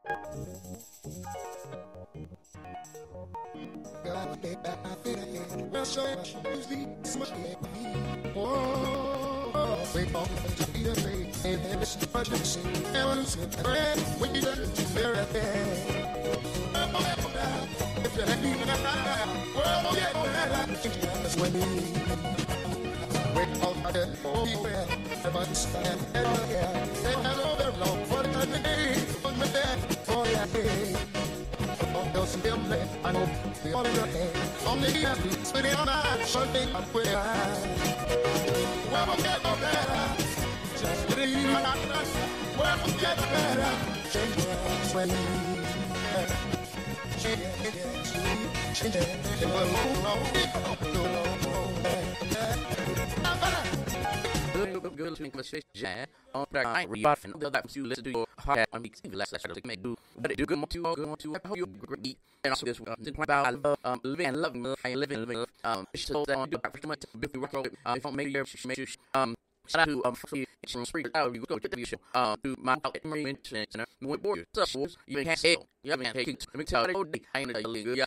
Good to conversation on that I read and that you listen to your podcast on weeks less to make do but it do good to help you great and also this about I love living and loving living so that on do pretty much before work if maybe you're shout out to from Spreaker out you go to the show to my mention with board you can't say you haven't had let me tell you I ain't really good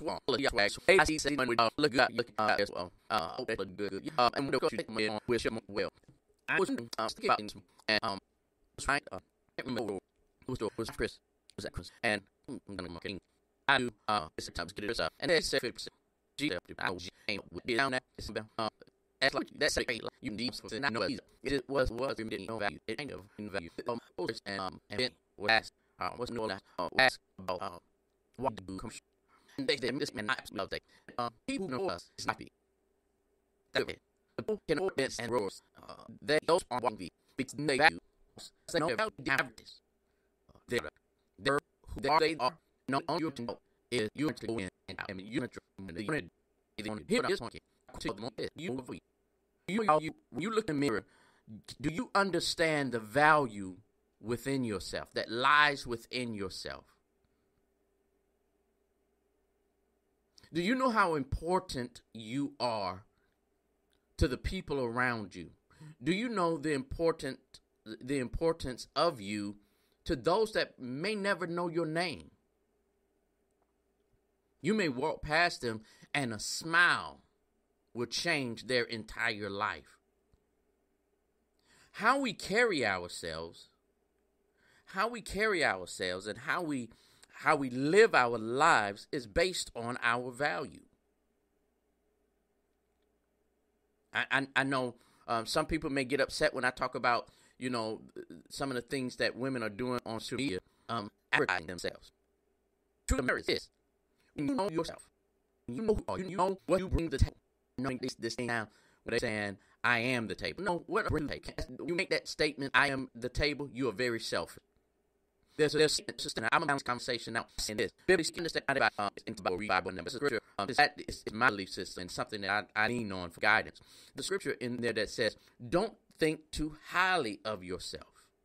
I see say when we look as well that look good and we'll go to with well I was thinking about things and right can't remember was Chris was that Chris and I'm gonna marketing I do sometimes get it up and they say 50% G I ain't down that it's about that's like you need to not know it was didn't know value it ain't of value and it was asked wasn't no asked about what to do and they said this man I love that people know us it's not be that's it the book can open and roars they those are one be because they value say no value have this they're who they are no on you to know is you to go in and I mean you here this one you look in the mirror, do you understand the value within yourself that lies within yourself? Do you know how important you are to the people around you? Do you know the importance of you to those that may never know your name? You may walk past them and a smile will change their entire life. How we carry ourselves and how we live our lives is based on our value. I know some people may get upset when I talk about, some of the things that women are doing on social media, advertising themselves. Truth is this: when you know yourself, you know what you bring to the table. Knowing this thing now, where they're saying, I am the table. No, what bring the table? You make that statement, I am the table, you are very selfish. There's I'm about this conversation now in this. Biblically understand about Bible numbers. Scripture is my belief system and something that I lean on for guidance. The scripture in there that says, don't think too highly of yourself.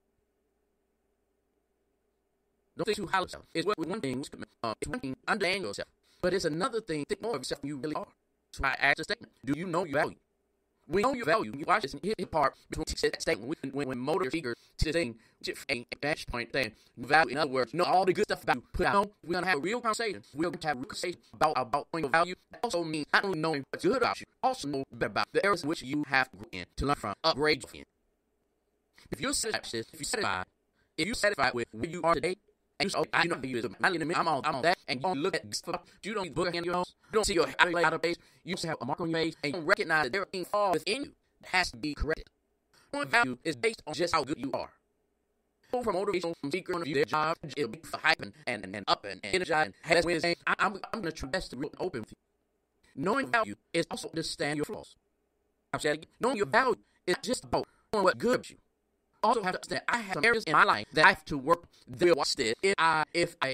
Don't think too highly of yourself. It's one thing, understand yourself. But it's another thing, think more of yourself than you really are. So I asked a statement. Do you know your value? We know your value. You watch this hit part between that statement when motor figure to the thing, a vantage point thing, value. In other words, know all the good stuff about you. Put out. We're gonna have a real conversation. We're gonna have a real conversation about knowing your value. That also means not only knowing what's good about you, also know about the areas in which you have to grow in to learn from, upgrade yourself in. If you're satisfied with where you are today. And I'm on that, and you look at stuff. You don't book in your house. You don't see your out of face. You just have a mark on your face, and you don't recognize that there are things fall within you that has to be corrected. Your value is based on just how good you are. From motivational speaker, their job, it'll be for hyping and up and energize. And that's when saying, I'm going to try best to be open with you. Knowing value is also understand your flaws. I'm saying knowing your value is just about knowing what good about you. Also have to understand I have some areas in my life that I have to work there. Watch this. If I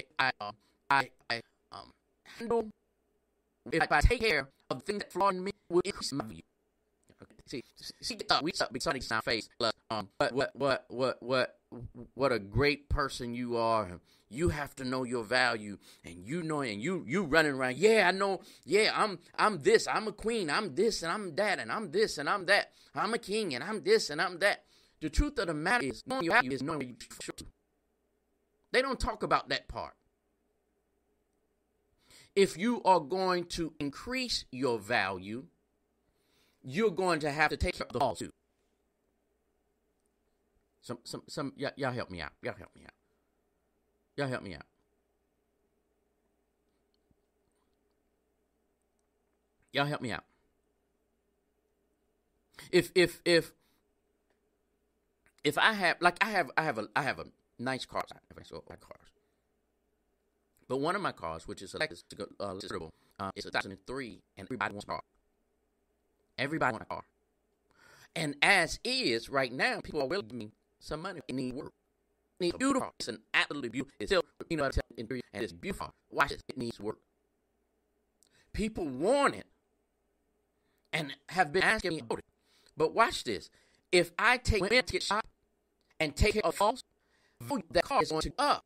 handle, if I take care of the things that flaw in me, will increase my value. See, we suck big sunny sound face. What a great person you are. You have to know your value, and you running around. Yeah, I know. Yeah, I'm this. I'm a queen. I'm this and I'm that, and I'm this and I'm that. I'm a king and I'm this and I'm that. The truth of the matter is, knowing your value is knowing where you should. They don't talk about that part. If you are going to increase your value, you're going to have to take care of the flaws too. Y'all help me out. Y'all help me out. Y'all help me out. Y'all help me out. If I have, like, I have a nice car. But one of my cars, which is a Lexus, it's a 2003, and everybody wants a car. Everybody wants a car. And as is right now, people are willing to give me some money. It needs work. It's beautiful. It's an absolutely beautiful. It's still, and it's beautiful. Watch this. It needs work. People want it and have been asking me about it. But watch this. If I take it to get shot and take care of false, that car is going to go up.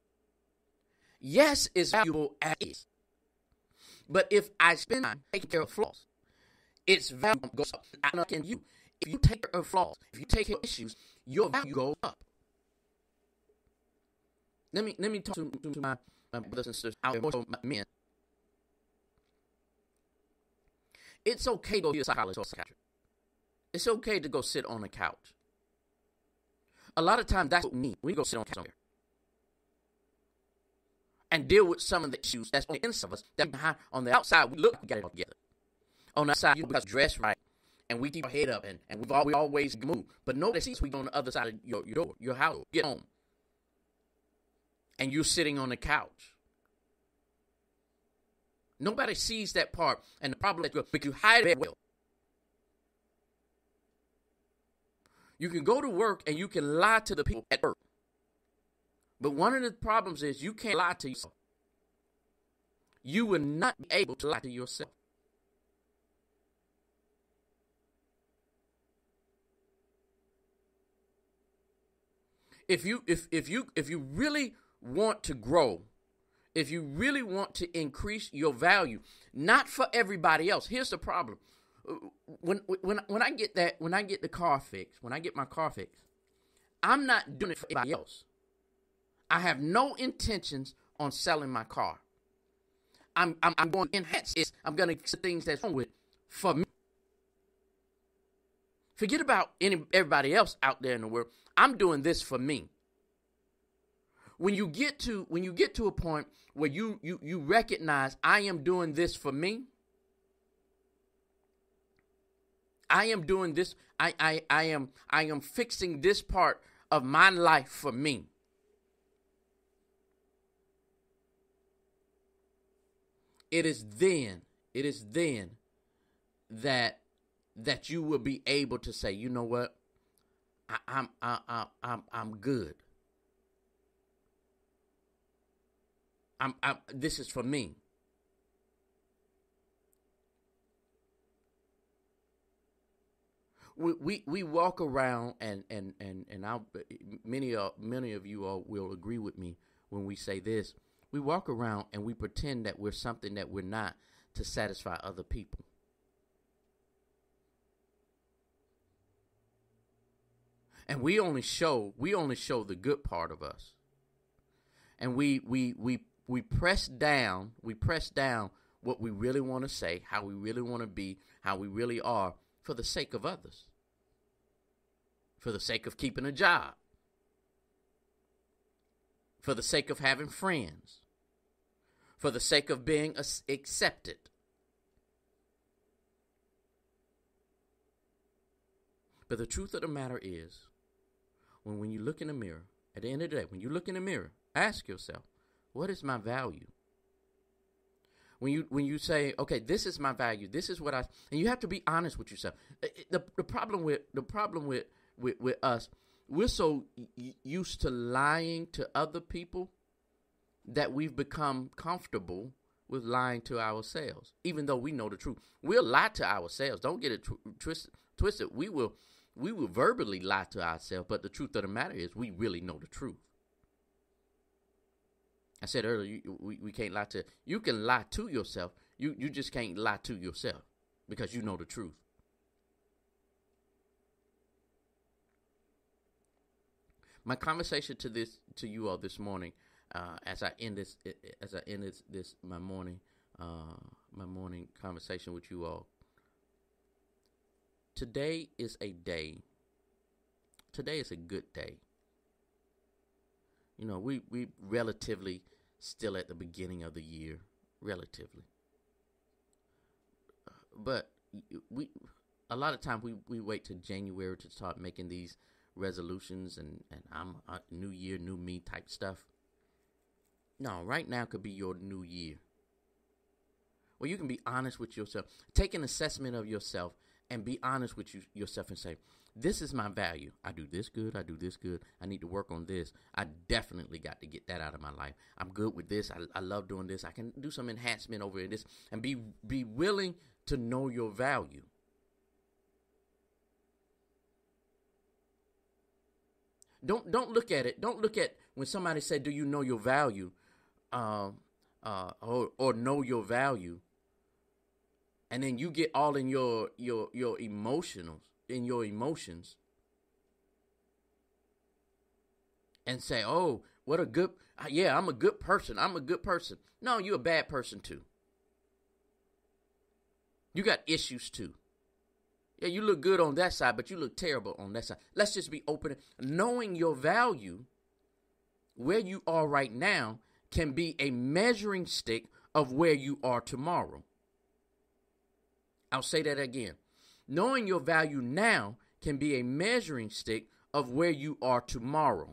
Yes, it's valuable as is. But if I spend time taking care of flaws, its value goes up. I know can you. If you take care of flaws, if you take care of issues, your value goes up. Let me talk to my brothers and sisters out there, more so my men. It's okay to go to a psychologist or a psychiatrist. It's okay to go sit on a couch. A lot of times that's what we need. We go sit on a couch somewhere and deal with some of the issues that's on the inside of us. That on the outside, we look like we got it all together. On the outside, you because dressed right, and we keep our head up, and we always move. But nobody sees we go on the other side of your door, your house, get home, and you're sitting on the couch. Nobody sees that part, and the problem is because you hide it well. You can go to work and you can lie to the people at work. But one of the problems is you can't lie to yourself. You will not be able to lie to yourself. If you really want to grow, if you really want to increase your value, not for everybody else. Here's the problem. When I get the car fixed, when I get my car fixed, I'm not doing it for anybody else. I have no intentions on selling my car. I'm going to enhance it. I'm going to fix the things that's wrong with it for me. Forget about everybody else out there in the world. I'm doing this for me. When you get to a point where you recognize I am doing this for me, I am doing this. I am fixing this part of my life for me. It is then that you will be able to say, you know what, I'm good. This is for me. We walk around and many of you all will agree with me when we say this. We walk around and we pretend that we're something that we're not to satisfy other people. And we only show the good part of us. And we press down what we really want to say, how we really want to be, how we really are, for the sake of others. For the sake of keeping a job. For the sake of having friends. For the sake of being accepted. But the truth of the matter is, when you look in the mirror, at the end of the day, when you look in the mirror, ask yourself, what is my value? When you say, okay, this is my value, this is what and you have to be honest with yourself. The problem with us, we're so used to lying to other people that we've become comfortable with lying to ourselves, even though we know the truth. We'll lie to ourselves. Don't get it twisted. We will verbally lie to ourselves, but the truth of the matter is we really know the truth. I said earlier, we can't lie to. You can lie to yourself. You just can't lie to yourself because you know the truth. My conversation to you all this morning, as I end this my morning conversation with you all. Today is a day. Today is a good day. You know, we relatively still at the beginning of the year, relatively. But a lot of times we wait till January to start making these resolutions and I'm a new year, new me type stuff. No, right now could be your new year. Well, you can be honest with yourself. Take an assessment of yourself and be honest with yourself and say, this is my value. I do this good. I do this good. I need to work on this. I definitely got to get that out of my life. I'm good with this. I love doing this. I can do some enhancement over in this and be willing to know your value. Don't look at it. Don't look at when somebody said, do you know your value? Or know your value. And then you get all in your emotions, and say, oh, what a good, yeah, I'm a good person. I'm a good person. No, you're a bad person too. You got issues too. Yeah, you look good on that side, but you look terrible on that side. Let's just be open. Knowing your value, where you are right now, can be a measuring stick of where you are tomorrow. I'll say that again. Knowing your value now can be a measuring stick of where you are tomorrow.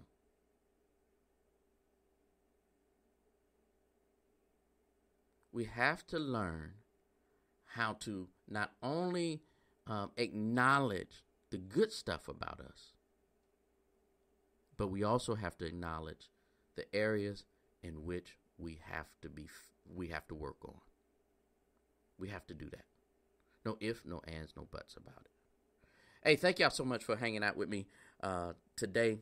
We have to learn how to not only acknowledge the good stuff about us, but we also have to acknowledge the areas in which we have to work on. We have to do that. No ifs, no ands, no buts about it. Hey, thank y'all so much for hanging out with me today.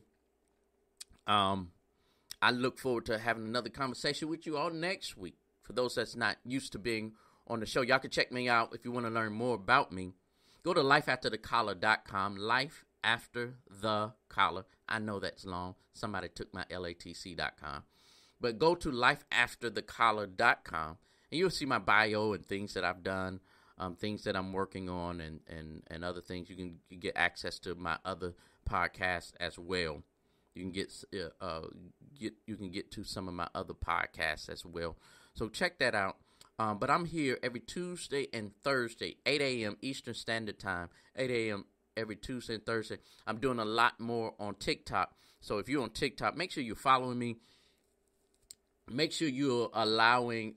I look forward to having another conversation with you all next week. For those that's not used to being on the show, y'all can check me out if you want to learn more about me. Go to lifeafterthecollar.com, Life After the Collar. I know that's long. Somebody took my LATC.com. But go to lifeafterthecollar.com, and you'll see my bio and things that I've done, things that I'm working on, and other things. You can get access to my other podcasts as well. You can get to some of my other podcasts as well. So check that out. But I'm here every Tuesday and Thursday, 8 a.m. Eastern Standard Time, 8 a.m. every Tuesday and Thursday. I'm doing a lot more on TikTok. So if you're on TikTok, make sure you're following me. Make sure you're allowing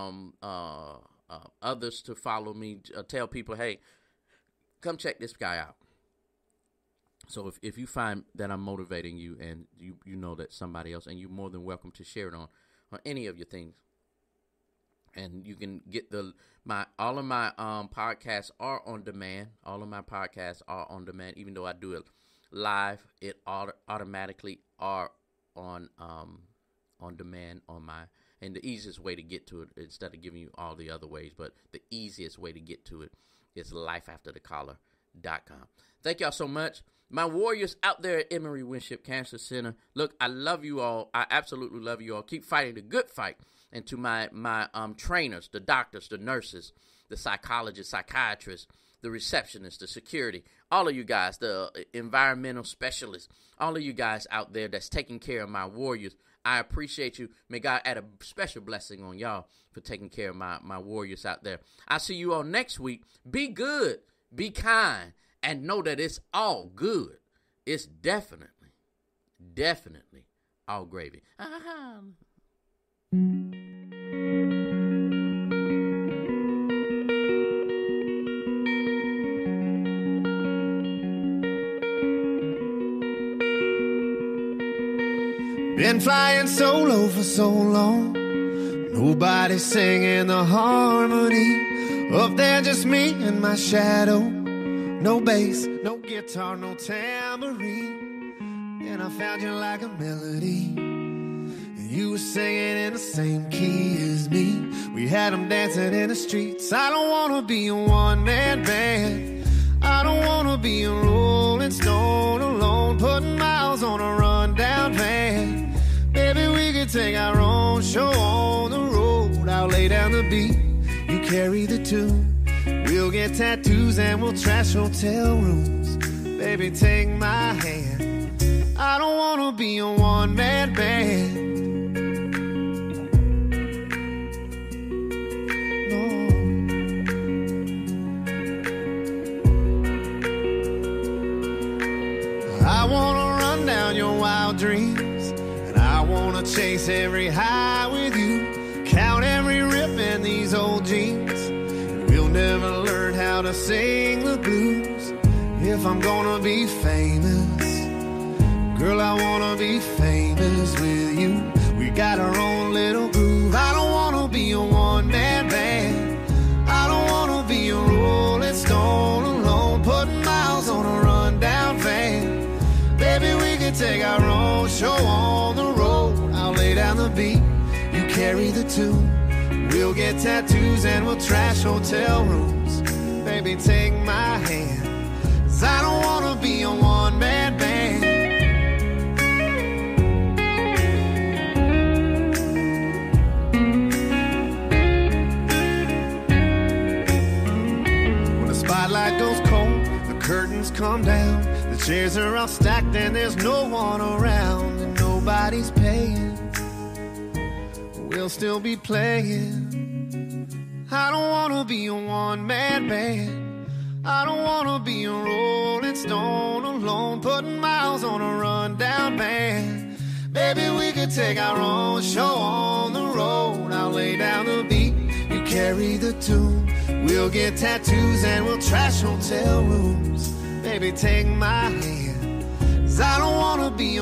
others to follow me. Tell people, hey, come check this guy out. So if you find that I'm motivating you and you know that somebody else, and you're more than welcome to share it on any of your things. And you can get all of my podcasts are on demand. All of my podcasts are on demand. Even though I do it live, it automatically are on demand on my. And the easiest way to get to it, instead of giving you all the other ways, but the easiest way to get to it is lifeafterthecollar.com. Thank y'all so much. My warriors out there at Emory Winship Cancer Center. Look, I love you all. I absolutely love you all. Keep fighting the good fight. And to my trainers, the doctors, the nurses, the psychologists, psychiatrists, the receptionists, the security, all of you guys, the environmental specialists, all of you guys out there that's taking care of my warriors, I appreciate you. May God add a special blessing on y'all for taking care of my warriors out there. I'll see you all next week. Be good, be kind, and know that it's all good. It's definitely all gravy. Been flying solo for so long, nobody singing the harmony. Up there just me and my shadow. No bass, no guitar, no tambourine. And I found you like a melody. You were singing in the same key as me. We had them dancing in the streets. I don't wanna be a one-man band. I don't wanna be a rolling stone alone, putting miles on a rundown carry the tune. We'll get tattoos and we'll trash hotel rooms. Baby, take my hand. I don't wanna be a one-man band. I wanna run down your wild dreams, and I wanna chase every high with you, count every rip in these old jeans, and we'll never learn how to sing the blues. If I'm gonna be famous, girl, I wanna be famous with you. We got our own little groove. I don't wanna be a one-man band. I don't wanna be a Rolling Stone alone, putting miles on a rundown van. Baby, we can take our own show on the road. I'll lay down the beat, you carry the tune. We'll get tattoos and we'll trash hotel rooms. Baby, take my hand, 'cause I don't wanna be a one-man band. When the spotlight goes cold, the curtains come down, the chairs are all stacked and there's no one around, and nobody's paying. We'll still be playing. I don't wanna be a one-man band. I don't wanna be a Rolling Stone alone, putting miles on a rundown van. Baby, we could take our own show on the road. I'll lay down the beat, you carry the tune. We'll get tattoos and we'll trash hotel rooms. Baby, take my hand, 'cause I don't wanna be